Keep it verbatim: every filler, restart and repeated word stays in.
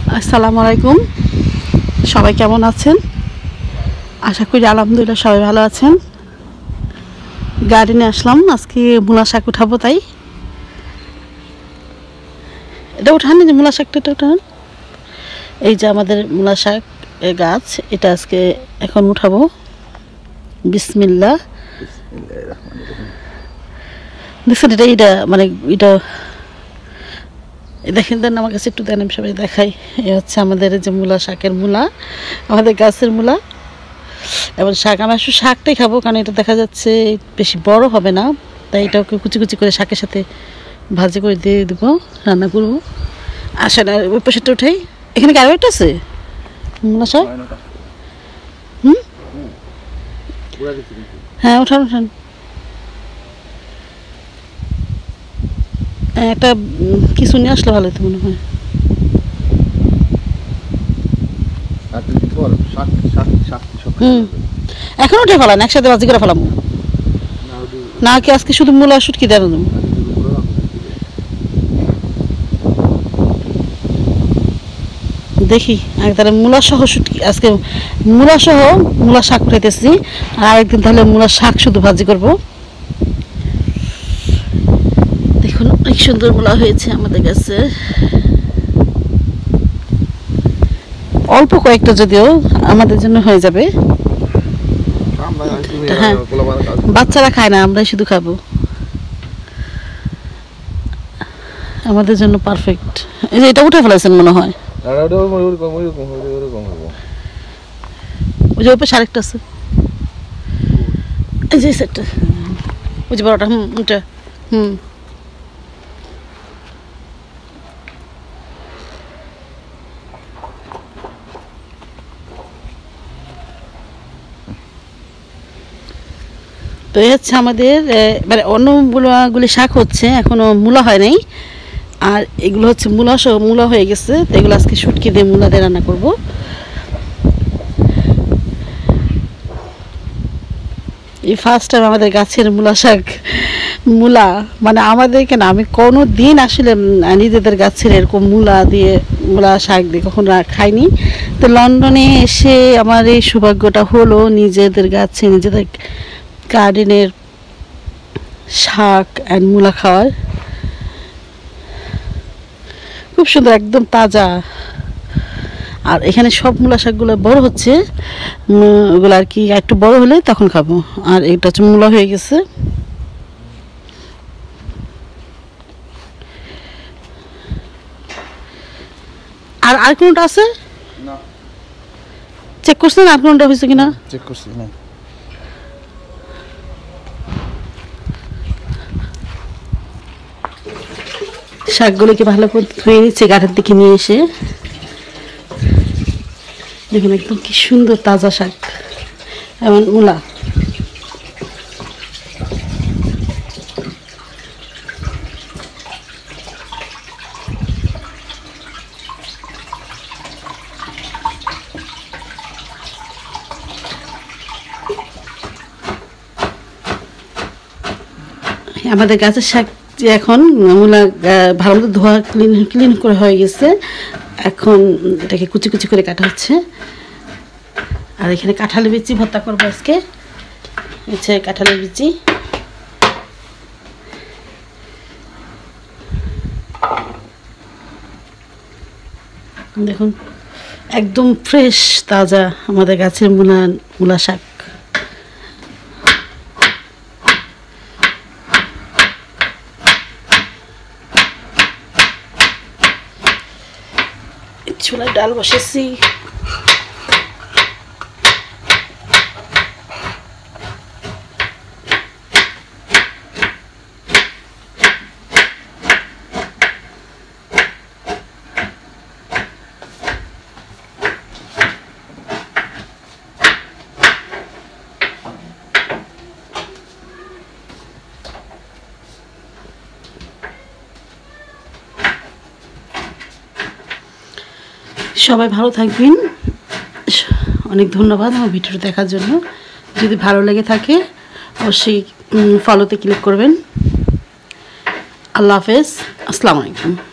আসসালামু আলাইকুম, সবাই কেমন আছেন? আশা করি আলহামদুলিল্লাহ সবাই ভালো আছেন। গার্ডেনে আসলাম, আজকে মূলা শাক উঠাবো। তাই এটা উঠান, যে মূলা শাকটা এটা উঠান। এই যে আমাদের মূলা শাক গাছ, এটা আজকে এখন উঠাবো। বিসমিল্লাহ। দেখছেন এটা এটা মানে এটা দেখেন, দেন আমার কাছে একটু দেন, আমি সবাই দেখাই। এ হচ্ছে আমাদের যে মূলা শাকের মূলা, আমাদের গাছের মূলা। এবার শাক আমি আসলে শাকটাই খাবো, কারণ এটা দেখা যাচ্ছে বেশি বড় হবে না, তাই এটাকে কুচি কুচি করে শাকের সাথে ভাজি করে দিয়ে দেবো, রান্না করবো। আসে না ওই পাশেটা উঠাই। এখানে কি আরও একটা আছে মূলা শাক? হুম, হ্যাঁ উঠান উঠান। একটা কিছু নিয়ে আসলে ভালো হতো মনে হয়। হুম, এখন উঠে ফেলান, একসাথে ভাজি করে ফেলাম না কি? আজকে শুধু মূলা শুটকি দেওয়া দেবো। দেখি তাহলে মূলা সহ শুটকি, আজকে মূলা সহ মূলা শাক উঠাইতেছি, আর আরেকদিন তাহলে মূলা শাক শুধু ভাজি করব। দেখুন অনেক সুন্দর মূলা হয়েছে আমাদের কাছে, অল্প কয়েকটা, যদিও আমাদের জন্য হয়ে যাবে। হ্যাঁ, বাচ্চারা খায় না, আমরাই শুধু খাবো, আমাদের জন্য পারফেক্ট। এই যে এটা উঠে ফেলাইছেন মনে হয়, ওই যে ওপরে আরেকটা আছে, এই যে সেটটা, ওই যে বড়টা। হুম ওটা, হুম তো এই হচ্ছে আমাদের মানে অন্যগুলোগুলি শাক হচ্ছে, এখনো মূলা হয় নাই। আর এগুলো হচ্ছে মূলা সহ মূলা হয়ে গেছে, তো এগুলো আজকে শুটকি দিয়ে মূলা দিয়ে রান্না করবো। এই ফার্স্ট টাইম আমাদের গাছের মূলা শাক, মূলা মানে আমাদের কেন, আমি কোনো দিন আসলে নিজেদের গাছের এরকম মূলা দিয়ে মূলা শাক দিয়ে কখনো খাইনি। তো লন্ডনে এসে আমার এই সৌভাগ্যটা হলো নিজেদের গাছে নিজেদের গার্ডেনের শাক অ্যান্ড মূলা খাওয়ার। খুব সুন্দর, একদম তাজা। আর এখানে সব মূলা শাকগুলো বড় হচ্ছে, ওগুলো আর কি একটু বড় হলে তখন খাবো। আর এটা হচ্ছে মূলা হয়ে গেছে। আর আর কোনটা আছে না, চেক করছেন আর কোনটা হয়েছে কিনা? চেক করছি না। শাকগুলোকে ভালো করে ধুয়ে নিচ্ছে গাছের দিকে নিয়ে এসে। দেখুন একদম কি সুন্দর তাজা শাক, এমন মূলা। আমাদের গাছের শাক এখন মূলা ভালো মতো ধোয়া ক্লিন ক্লিন করে হয়ে গেছে, এখন এটাকে কুচি কুচি করে কাটা হচ্ছে। আর এখানে কাঁঠালের বিচি ভর্তা করবো আজকে, হচ্ছে কাঁঠালের বিচি। দেখুন একদম ফ্রেশ তাজা আমাদের গাছের মূলা মূলা শাক। ছোলার ডাল বসেছি, সবাই ভালো থাকবেন। অনেক ধন্যবাদ আমার ভিডিওটা দেখার জন্য। যদি ভালো লেগে থাকে অবশ্যই ফলোতে ক্লিক করবেন। আল্লাহ হাফেজ, আসসালামু আলাইকুম।